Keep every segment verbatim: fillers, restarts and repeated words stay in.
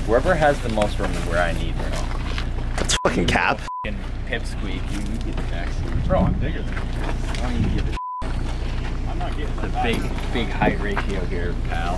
Whoever has the most room is where I need, bro. That's fucking cap. Fucking pipsqueak, you, you get the backseat. Bro, I'm bigger than you. I don't even give a I'm not getting the big, big height ratio here, pal.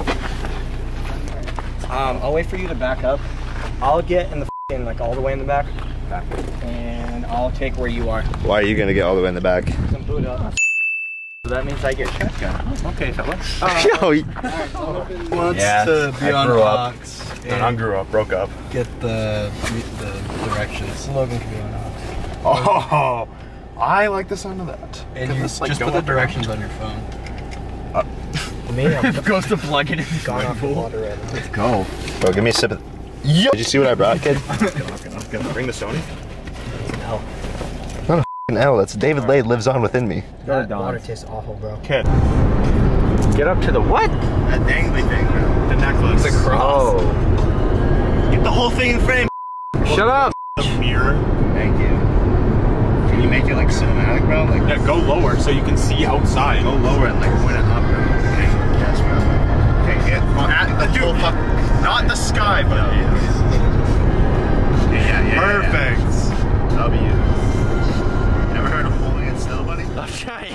Um, I'll wait for you to back up. I'll get in the f***ing, like, all the way in the back. Back. And I'll take where you are. Why are you gonna get all the way in the back? Some boot up. So that means I get shotgun. Oh, okay, fellas. Uh, Yo, you... Wants Yeah, to be I on grew up. Ox And I grew up, broke up. get the the directions. Logan can be on Ox. Oh, I like the sound of that. And you This, like, just go put the up directions on your phone. Me, I'm Goes to plug it in. gone off the water right now. Let's go. Bro, give me a sip of... Yo! Did you see what I brought, kid? Bring the Sony. No. Not a f***ing L. That's David Lade lives on within me. That water tastes awful, bro. Kid. Get up to the what? That dangly thing, bro. The necklace. It's a cross. Oh. Get the whole thing in frame. Shut up. The mirror. Thank you. Can you make it like cinematic, bro? Like, Yeah, go lower so you can see outside. go lower and like point it up, bro. Okay. Yes, bro. Okay, hit. Well, at the Dude, whole fuck. not the sky, but Yeah, yeah, yeah. perfect. Yeah. W. Never heard of holding it still, buddy? I'm trying.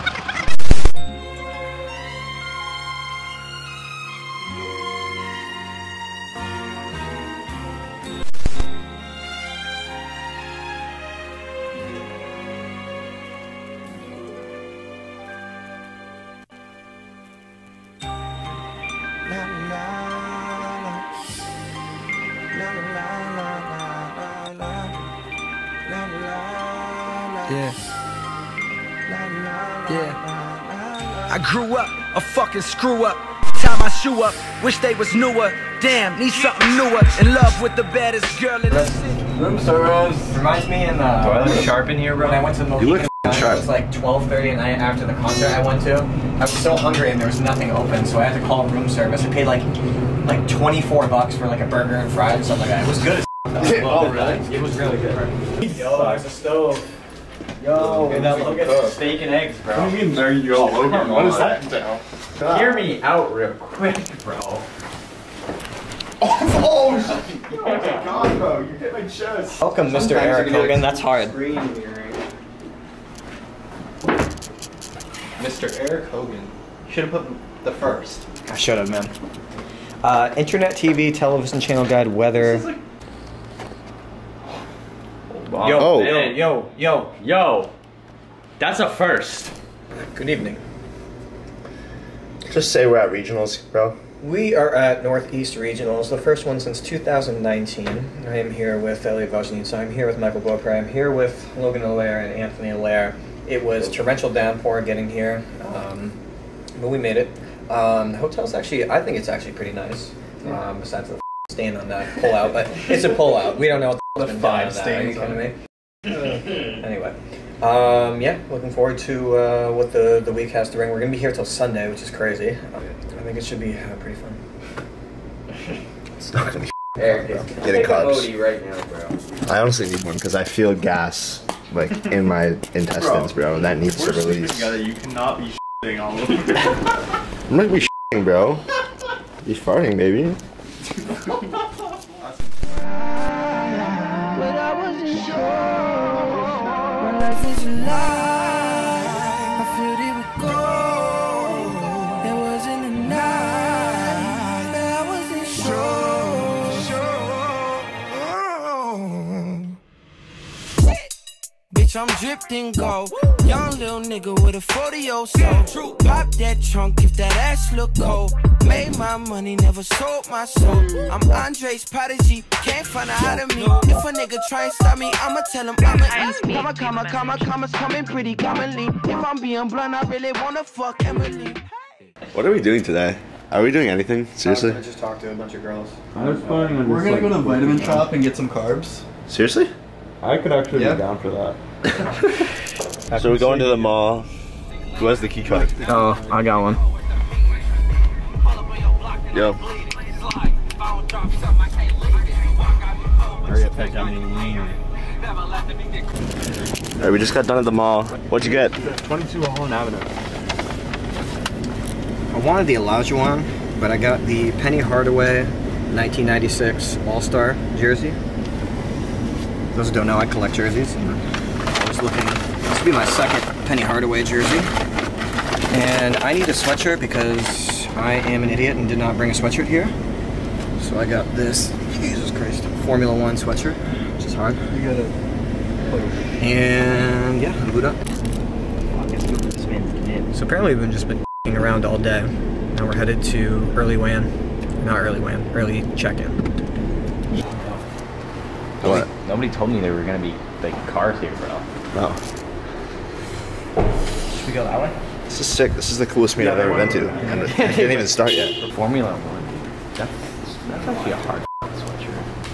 Yeah. Yeah. I grew up a fucking screw up. Tie my shoe up, wish they was newer. Damn, need something newer. In love with the baddest girl in the city. Room service. Reminds me in the... Do I look sharp in here, bro? When I went to Mohican, You look it sharp. was like twelve thirty at night after the concert I went to. I was so hungry and there was nothing open, so I had to call room service. I paid like like twenty-four bucks for like a burger and fries and stuff like that. It was good as though. Oh, really? It was really good. Yo, there's a stove. Yo, Look at look at steak and eggs, bro. What do you mean there you go, Logan? come What is on. that entail? Hear me out real quick, bro. Oh, shit. Oh my god, bro. You hit my chest. Welcome, Mister Eric Hogan. That's hard. Mister Eric Hogan. You should have put the first. I should have, man. Uh, internet, T V, television channel guide, weather. Yo, Oh. man, yo, yo, yo. That's a first. Good evening. Just say we're at regionals, bro. We are at Northeast Regionals, the first one since two thousand nineteen. I am here with Elliot Vojnitsa. I'm here with Michael Beaupre. I'm here with Logan Allaire and Anthony Allaire. It was torrential downpour getting here, um, but we made it. Um, the hotel's actually, I think it's actually pretty nice, um, besides the stain on that pull-out, but it's a pull-out. We don't know what the been done on that. Are you kidding me? Anyway, um, yeah, looking forward to uh, what the, the week has to bring. We're going to be here till Sunday, which is crazy. Um, I think it should be uh, pretty fun. It's not gonna be Eric, bro. take Getting a carbs. Odie right now, bro. I honestly need one because I feel gas like in my intestines, bro. And that needs to We're sleeping release. together. You cannot be shitting all over. I'm not be shitting, bro. You farting, baby. But I wasn't sure. My life is a lie. I feel it would go. It wasn't a night. But I wasn't sure. Bitch, I'm dripped in gold. Young little nigga with a forty oh soul. Pop that trunk if that ass look cold. Made my money, never sold my soul. I'm Andre's prodigy, can't find out how to me. If a nigga try and stop me, I'ma tell him I'm a comma, comma, comma, comma's coming pretty commonly. If I'm being blunt, I really wanna fuck Emily. What are we doing today? Are we doing anything? Seriously? I just talked to a bunch of girls. I was planning on We're gonna go to Vitamin Shop and get some carbs. Seriously? I could actually Yeah. be down for that. So we're going to the mall. Who has the key card? Oh, I got one. Yo. Hurry up, pick up any wiener. Alright, we just got done at the mall. What'd you get? twenty-two Holland Avenue. I wanted the Elijah one, but I got the Penny Hardaway nineteen ninety-six All-Star jersey. Those who don't know, I collect jerseys, and I was looking, this will be my second Penny Hardaway jersey. And I need a sweatshirt because I am an idiot and did not bring a sweatshirt here. So I got this, Jesus Christ, Formula One sweatshirt, which is hard. You gotta put it. And yeah, I'm boot up. So apparently we've been just been f***ing around all day. Now we're headed to early W A N. Not early W A N, early check-in. What? Nobody told me there were gonna be like cars here, bro. No. Should we go that way? This is sick. This is the coolest meet I've ever been to. And it didn't even start yet. Formula One. That's, that's actually a hard sweatshirt.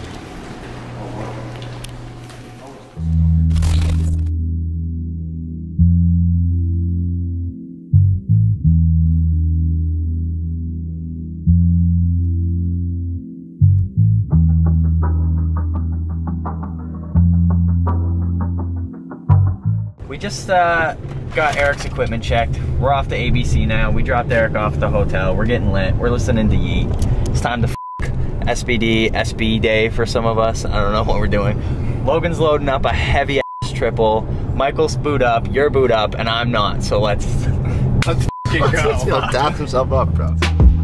We just uh, got Eric's equipment checked. We're off to A B C now. We dropped Eric off at the hotel. We're getting lit. We're listening to Yeet. It's time to f S B D, S B day for some of us. I don't know what we're doing. Logan's loading up a heavy ass triple. Michael's boot up, you're boot up, and I'm not. So let's, let's f***ing go. He'll dap himself up, bro.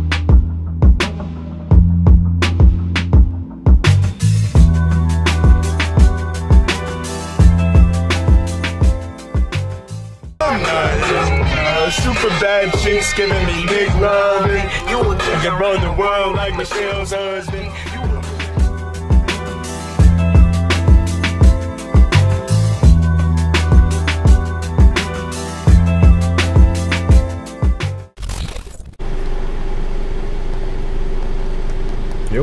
Super bad chicks giving me big loving. You will I can run the world like Michelle's husband. Yo.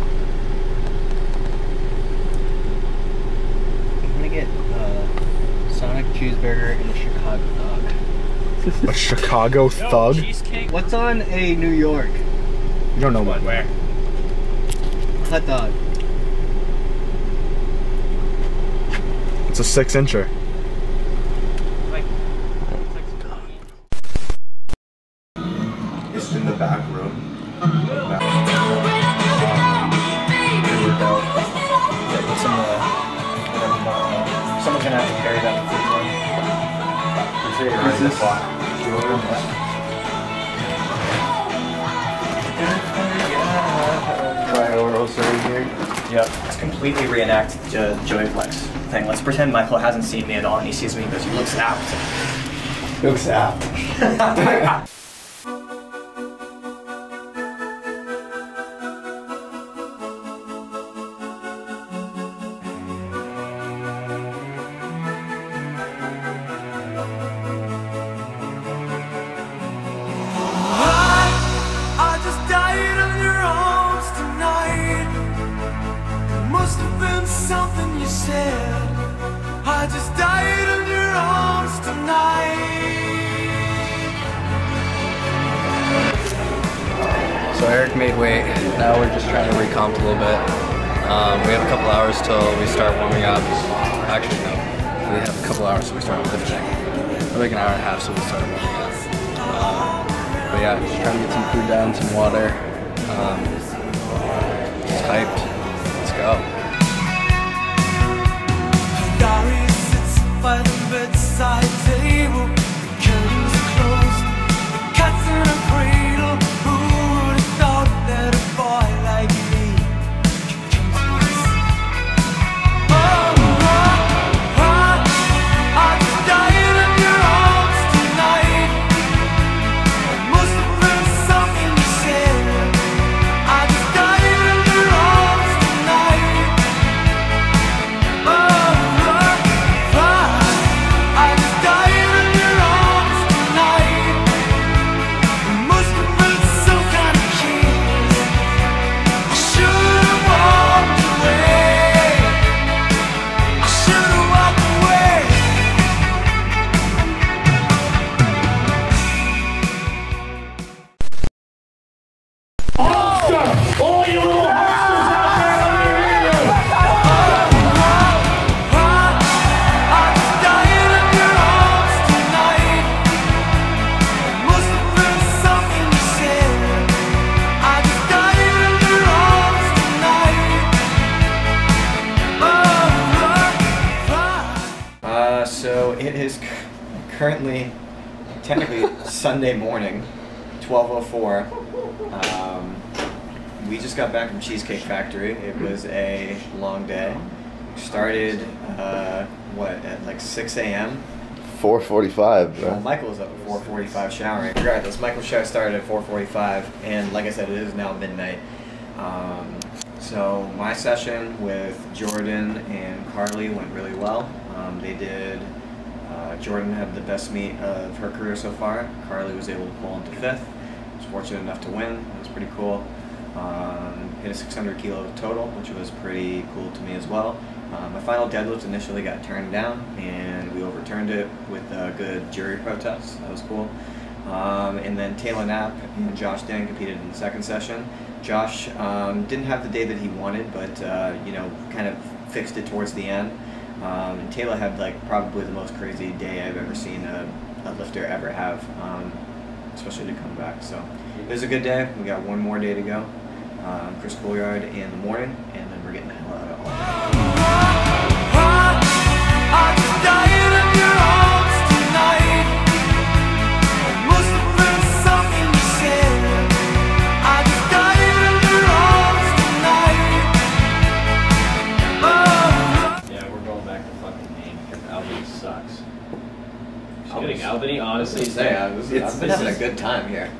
I'm gonna get uh, Sonic cheeseburger and a Chicago dog. A Chicago thug? What's on a New York? You don't know what. Where? Hot dog. It's a six incher. It's in the back room. Someone's gonna have to carry that food one. Is this Try over also here. Yep. Let's completely reenact the Joyflex thing. Let's pretend Michael hasn't seen me at all and he sees me because he looks apt. Looks apt. Something you said, I just died in your arms tonight. So Eric made weight, now we're just trying to recomp a little bit. Um, we have a couple hours till we start warming up. Actually no, we have a couple hours till we start lifting. Or like an hour and a half till we start warming up. Um, but yeah, just trying to get some food down, some water. Um, just hyped, let's go. Gary sits by the bedside table, curtains are closed, the cat's in a cradle. Who would have thought that a boy like me could come to this? Oh, oh, oh, I just died in your arms tonight. It must have been something you said. I just currently, technically, Sunday morning, twelve oh four. Um, we just got back from Cheesecake Factory. It was a long day. Started, uh, what, at like six A M? four forty-five, bro. Well, Michael was up at four forty-five showering. Regardless, Michael's show started at four forty-five, and like I said, it is now midnight. Um, so my session with Jordan and Carly went really well. Um, they did, uh, Jordan had the best meet of her career so far. Carly was able to pull into fifth. Was fortunate enough to win. It was pretty cool. Um, hit a six hundred kilo total, which was pretty cool to me as well. Uh, my final deadlift initially got turned down, and we overturned it with a good jury protest. That was cool. Um, and then Taylor Knapp and Josh Dan competed in the second session. Josh um, didn't have the day that he wanted, but uh, you know, kind of fixed it towards the end. Um, and Taylor had like probably the most crazy day I've ever seen a, a lifter ever have, um, especially to come back. So it was a good day. We got one more day to go. Um, Chris Schoolyard in the morning, and then we're getting the hell out of Albany. Yeah, we're going back to fucking Maine because Albany sucks. Just kidding. Albany, honestly, Yeah, it was, I've been having a good time here.